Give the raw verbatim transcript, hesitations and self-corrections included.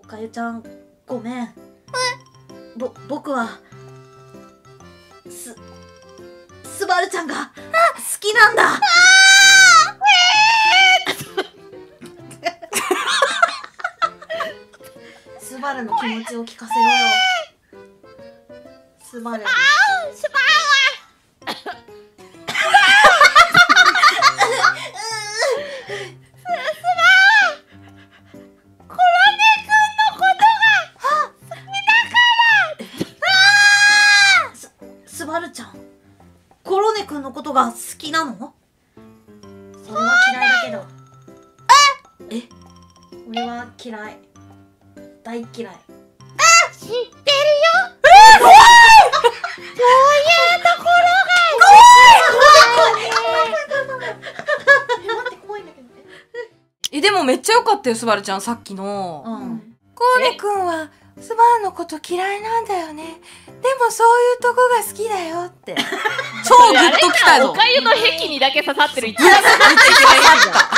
かゆちゃん、ごめん。ぼ、僕は、す、スバルちゃんが好きなんだ。スバルの気持ちを聞かせろよ。スバル。ああ、スバル。スバルちゃん、コロネくんのことが好きなの？それは嫌いだけど。え？え？俺は嫌い。大嫌い。あ、知ってるよ。えー、怖い！そういうところが怖い！怖い！怖い！怖い！怖い！怖い！え、待って、怖いんだけど。 え、でもめっちゃ良かったよ、スバルちゃん、さっきの。うん。コロネくんはスバルのこと嫌いなんだよね。でもそういうとこが好きだよって。超グッときたぞ。 おかゆの壁にだけ刺さってる一番刺さってる。